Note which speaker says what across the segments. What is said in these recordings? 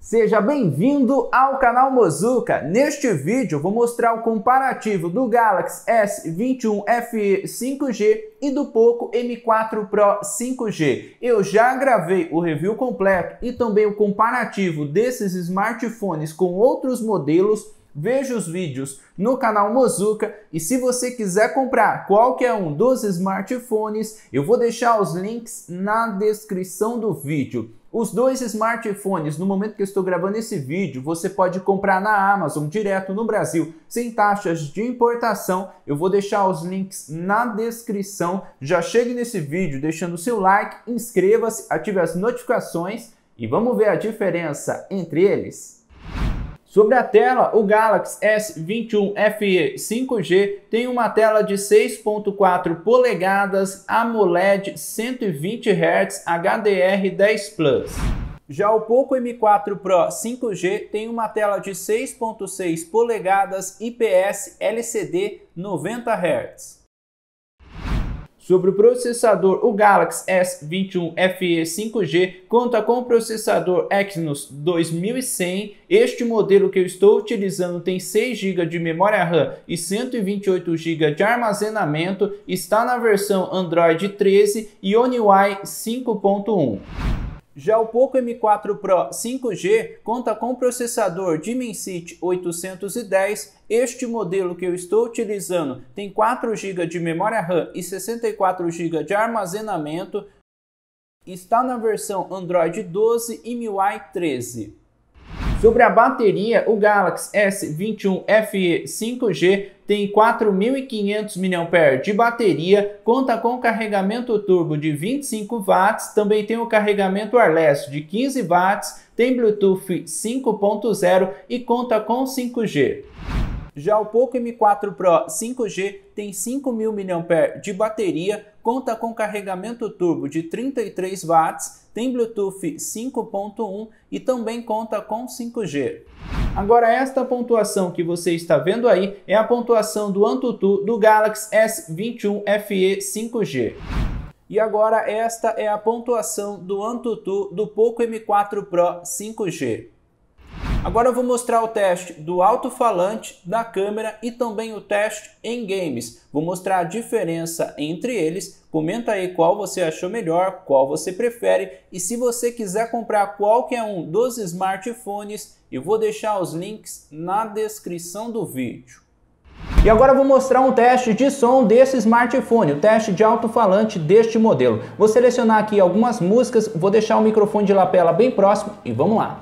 Speaker 1: Seja bem-vindo ao canal Mozuka. Neste vídeo eu vou mostrar o comparativo do Galaxy S21 FE 5G e do Poco M4 Pro 5G. Eu já gravei o review completo e também o comparativo desses smartphones com outros modelos. Veja os vídeos no canal Mozuka e se você quiser comprar qualquer um dos smartphones, eu vou deixar os links na descrição do vídeo. Os dois smartphones, no momento que eu estou gravando esse vídeo, você pode comprar na Amazon direto no Brasil, sem taxas de importação. Eu vou deixar os links na descrição. Já chegue nesse vídeo deixando o seu like, inscreva-se, ative as notificações e vamos ver a diferença entre eles. Sobre a tela, o Galaxy S21 FE 5G tem uma tela de 6.4 polegadas AMOLED 120 Hz HDR10+. Já o Poco M4 Pro 5G tem uma tela de 6.6 polegadas IPS LCD 90 Hz. Sobre o processador, o Galaxy S21 FE 5G conta com o processador Exynos 2100. Este modelo que eu estou utilizando tem 6 GB de memória RAM e 128 GB de armazenamento. Está na versão Android 13 e One UI 5.1. Já o Poco M4 Pro 5G conta com o processador Dimensity 810. Este modelo que eu estou utilizando tem 4 GB de memória RAM e 64 GB de armazenamento. Está na versão Android 12 e MIUI 13. Sobre a bateria, o Galaxy S21 FE 5G tem 4.500 mAh de bateria, conta com carregamento turbo de 25 watts, também tem o carregamento wireless de 15 watts, tem Bluetooth 5.0 e conta com 5G. Já o Poco M4 Pro 5G tem 5.000 mAh de bateria, conta com carregamento turbo de 33 watts, tem Bluetooth 5.1 e também conta com 5G. Agora esta pontuação que você está vendo aí é a pontuação do AnTuTu do Galaxy S21 FE 5G. E agora esta é a pontuação do AnTuTu do Poco M4 Pro 5G. Agora eu vou mostrar o teste do alto-falante, da câmera e também o teste em games. Vou mostrar a diferença entre eles. Comenta aí qual você achou melhor, qual você prefere. E se você quiser comprar qualquer um dos smartphones, eu vou deixar os links na descrição do vídeo. E agora eu vou mostrar um teste de som desse smartphone, o teste de alto-falante deste modelo. Vou selecionar aqui algumas músicas, vou deixar o microfone de lapela bem próximo e vamos lá.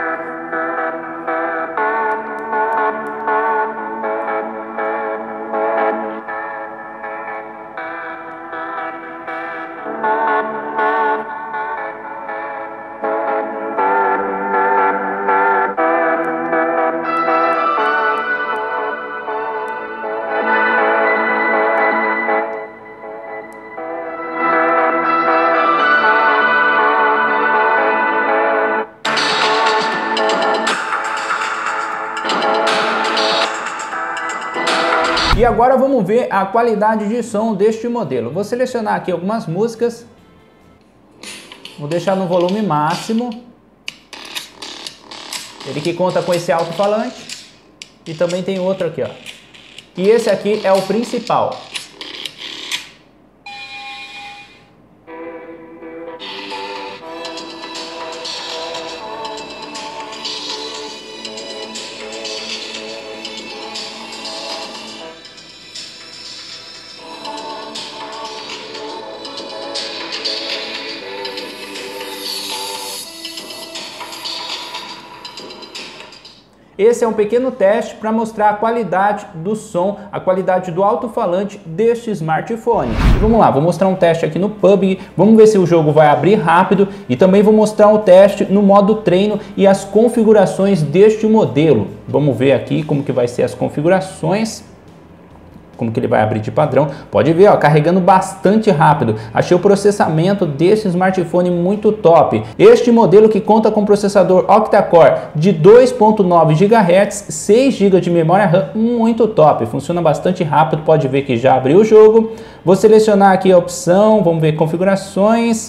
Speaker 1: E agora vamos ver a qualidade de som deste modelo. Vou selecionar aqui algumas músicas. Vou deixar no volume máximo. Ele que conta com esse alto-falante. E também tem outro aqui, ó. E esse aqui é o principal. Esse é um pequeno teste para mostrar a qualidade do som, a qualidade do alto-falante deste smartphone. E vamos lá, vou mostrar um teste aqui no PUBG, vamos ver se o jogo vai abrir rápido e também vou mostrar um teste no modo treino e as configurações deste modelo. Vamos ver aqui como que vai ser as configurações. Como que ele vai abrir de padrão. Pode ver, ó, carregando bastante rápido. Achei o processamento desse smartphone muito top. Este modelo que conta com processador octa-core de 2.9 GHz, 6 GB de memória RAM, muito top. Funciona bastante rápido, pode ver que já abriu o jogo. Vou selecionar aqui a opção, vamos ver configurações.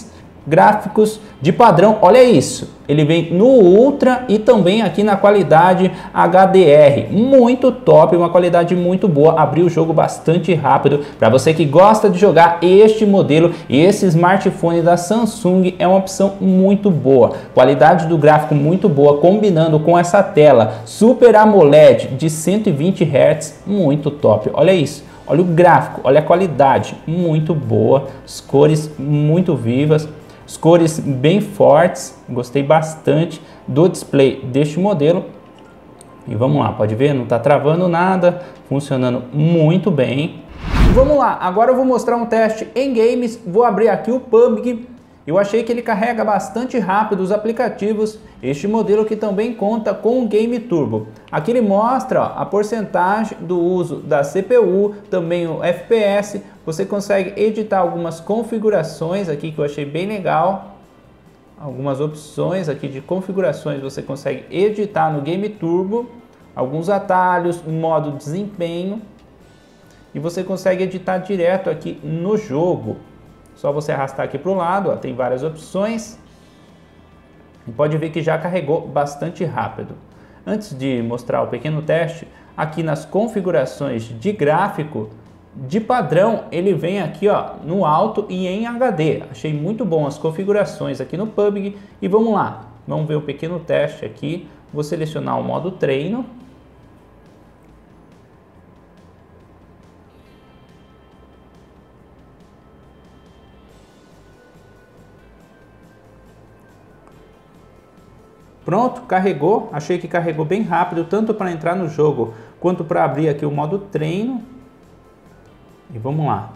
Speaker 1: Gráficos de padrão, olha isso, ele vem no Ultra e também aqui na qualidade HDR, muito top, uma qualidade muito boa, abriu o jogo bastante rápido. Para você que gosta de jogar este modelo, esse smartphone da Samsung é uma opção muito boa, qualidade do gráfico muito boa, combinando com essa tela Super AMOLED de 120 Hz, muito top, olha isso. Olha o gráfico, olha a qualidade, muito boa, as cores muito vivas, as cores bem fortes, gostei bastante do display deste modelo. E vamos lá, pode ver, não está travando nada, funcionando muito bem. Vamos lá, agora eu vou mostrar um teste em games, vou abrir aqui o PUBG. Eu achei que ele carrega bastante rápido os aplicativos, este modelo que também conta com o Game Turbo. Aqui ele mostra a porcentagem do uso da CPU, também o FPS, você consegue editar algumas configurações aqui que eu achei bem legal. Algumas opções aqui de configurações você consegue editar no Game Turbo, alguns atalhos, modo desempenho, e você consegue editar direto aqui no jogo. Só você arrastar aqui para o lado, ó, tem várias opções. E pode ver que já carregou bastante rápido. Antes de mostrar o pequeno teste, aqui nas configurações de gráfico, de padrão, ele vem aqui ó, no alto e em HD. Achei muito bom as configurações aqui no PUBG. E vamos lá, vamos ver o pequeno teste aqui. Vou selecionar o modo treino. Pronto, carregou, achei que carregou bem rápido, tanto para entrar no jogo, quanto para abrir aqui o modo treino. E vamos lá.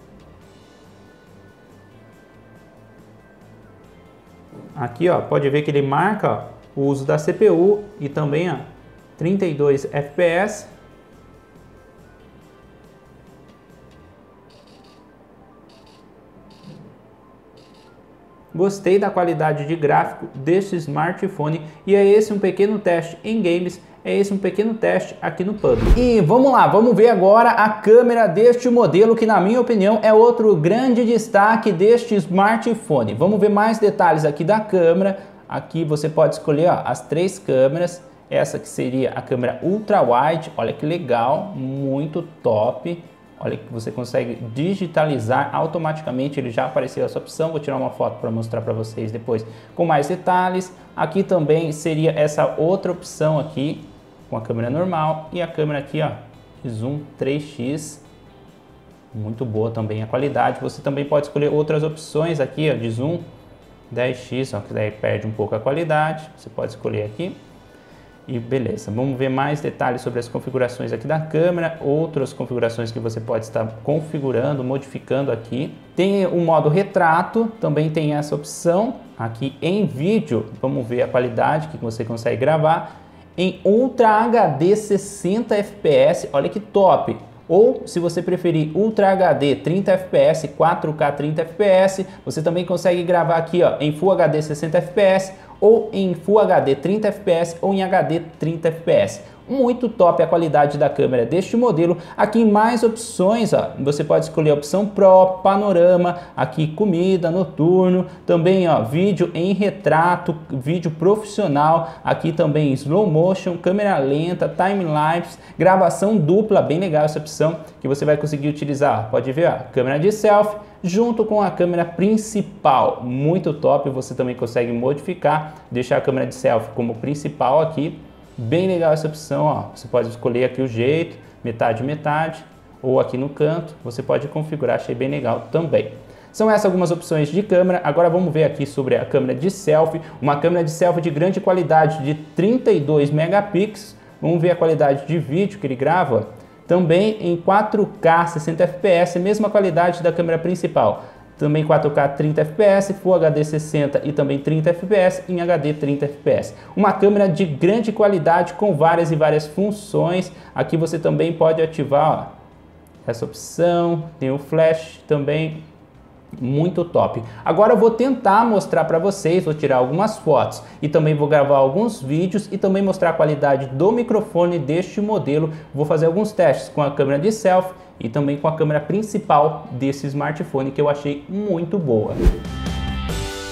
Speaker 1: Aqui ó, pode ver que ele marca ó, o uso da CPU e também ó, 32 FPS. Gostei da qualidade de gráfico deste smartphone e é esse um pequeno teste em games, é esse um pequeno teste aqui no PUBG. E vamos lá, vamos ver agora a câmera deste modelo que na minha opinião é outro grande destaque deste smartphone. Vamos ver mais detalhes aqui da câmera. Aqui você pode escolher ó, as três câmeras, essa que seria a câmera ultra wide, olha que legal, muito top. Olha que você consegue digitalizar automaticamente, ele já apareceu essa opção, vou tirar uma foto para mostrar para vocês depois com mais detalhes. Aqui também seria essa outra opção aqui, com a câmera normal e a câmera aqui ó, zoom 3x, muito boa também a qualidade. Você também pode escolher outras opções aqui ó, de zoom 10x, ó, que daí perde um pouco a qualidade, você pode escolher aqui. E beleza, vamos ver mais detalhes sobre as configurações aqui da câmera, outras configurações que você pode estar configurando, modificando aqui. Tem o modo retrato, também tem essa opção. Aqui em vídeo, vamos ver a qualidade que você consegue gravar. Em Ultra HD 60 FPS, olha que top! Ou se você preferir Ultra HD 30 FPS, 4K 30 FPS, você também consegue gravar aqui ó, em Full HD 60 FPS, ou em Full HD 30 FPS ou em HD 30 FPS. Muito top a qualidade da câmera deste modelo. Aqui em mais opções, ó, você pode escolher a opção Pro, Panorama, aqui comida, noturno, também ó, vídeo em retrato, vídeo profissional, aqui também slow motion, câmera lenta, time-lapse, gravação dupla, bem legal essa opção que você vai conseguir utilizar. Ó, pode ver, ó, câmera de selfie junto com a câmera principal, muito top. Você também consegue modificar, deixar a câmera de selfie como principal aqui. Bem legal essa opção, ó. Você pode escolher aqui o jeito, metade, metade, ou aqui no canto, você pode configurar, achei bem legal também. São essas algumas opções de câmera. Agora vamos ver aqui sobre a câmera de selfie, uma câmera de selfie de grande qualidade de 32 megapixels. Vamos ver a qualidade de vídeo que ele grava, também em 4K 60 FPS, mesma qualidade da câmera principal. Também 4K 30 FPS, Full HD 60 e também 30 FPS em HD 30 FPS. Uma câmera de grande qualidade com várias e várias funções. Aqui você também pode ativar ó, essa opção, tem o flash também, muito top. Agora eu vou tentar mostrar para vocês, vou tirar algumas fotos e também vou gravar alguns vídeos e também mostrar a qualidade do microfone deste modelo. Vou fazer alguns testes com a câmera de selfie e também com a câmera principal desse smartphone que eu achei muito boa.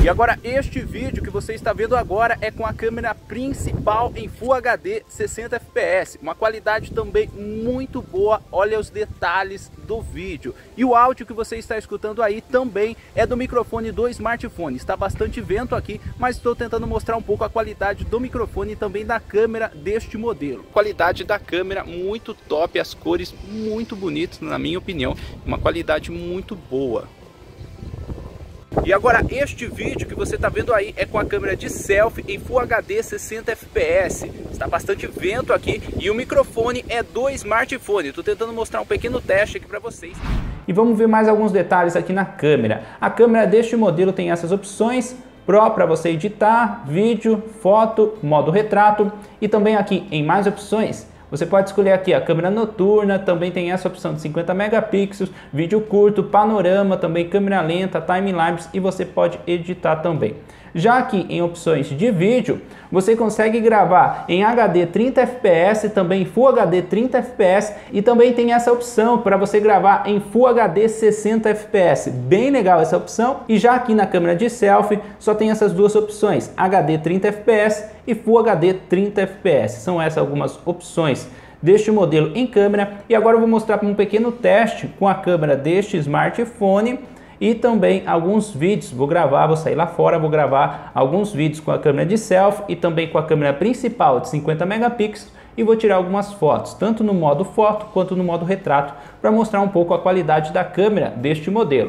Speaker 1: E agora este vídeo que você está vendo agora é com a câmera principal em Full HD 60 fps, uma qualidade também muito boa, olha os detalhes do vídeo. E o áudio que você está escutando aí também é do microfone do smartphone, está bastante vento aqui, mas estou tentando mostrar um pouco a qualidade do microfone e também da câmera deste modelo. Qualidade da câmera muito top, as cores muito bonitas na minha opinião, uma qualidade muito boa. E agora este vídeo que você está vendo aí é com a câmera de selfie em Full HD 60 fps. Está bastante vento aqui e o microfone é do smartphone. Estou tentando mostrar um pequeno teste aqui para vocês. E vamos ver mais alguns detalhes aqui na câmera. A câmera deste modelo tem essas opções: Pro para você editar, vídeo, foto, modo retrato, e também aqui em mais opções você pode escolher aqui a câmera noturna, também tem essa opção de 50 megapixels, vídeo curto, panorama, também câmera lenta, time-lapse, e você pode editar também. Já aqui em opções de vídeo, você consegue gravar em HD 30 fps, também Full HD 30 fps, e também tem essa opção para você gravar em Full HD 60 fps. Bem legal essa opção. E já aqui na câmera de selfie, só tem essas duas opções, HD 30 fps e Full HD 30 fps. São essas algumas opções deste modelo em câmera. E agora eu vou mostrar um pequeno teste com a câmera deste smartphone e também alguns vídeos. Vou sair lá fora, vou gravar alguns vídeos com a câmera de selfie e também com a câmera principal de 50 megapixels e vou tirar algumas fotos, tanto no modo foto quanto no modo retrato, para mostrar um pouco a qualidade da câmera deste modelo.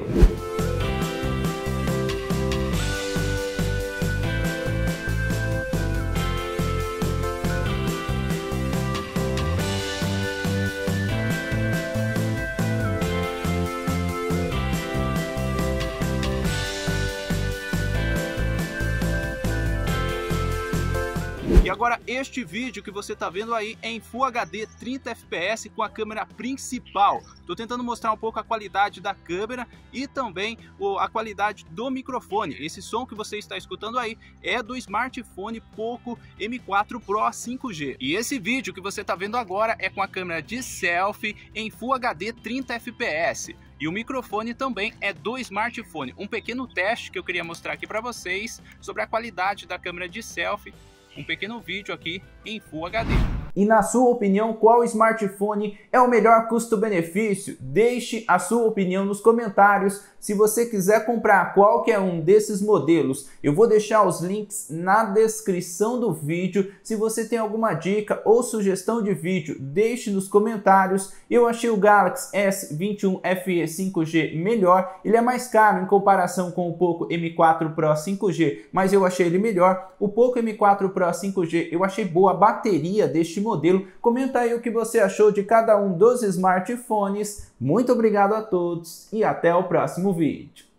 Speaker 1: E agora este vídeo que você está vendo aí é em Full HD 30 fps com a câmera principal. Estou tentando mostrar um pouco a qualidade da câmera e também a qualidade do microfone. Esse som que você está escutando aí é do smartphone Poco M4 Pro 5G. E esse vídeo que você está vendo agora é com a câmera de selfie em Full HD 30 fps. E o microfone também é do smartphone. Um pequeno teste que eu queria mostrar aqui para vocês sobre a qualidade da câmera de selfie. Um pequeno vídeo aqui em Full HD. E na sua opinião, qual smartphone é o melhor custo-benefício? Deixe a sua opinião nos comentários. Se você quiser comprar qualquer um desses modelos, eu vou deixar os links na descrição do vídeo. Se você tem alguma dica ou sugestão de vídeo, deixe nos comentários. Eu achei o Galaxy S21 FE 5G melhor. Ele é mais caro em comparação com o Poco M4 Pro 5G, mas eu achei ele melhor. O Poco M4 Pro 5G eu achei boa a bateria deste modelo. Comenta aí o que você achou de cada um dos smartphones. Muito obrigado a todos e até o próximo vídeo.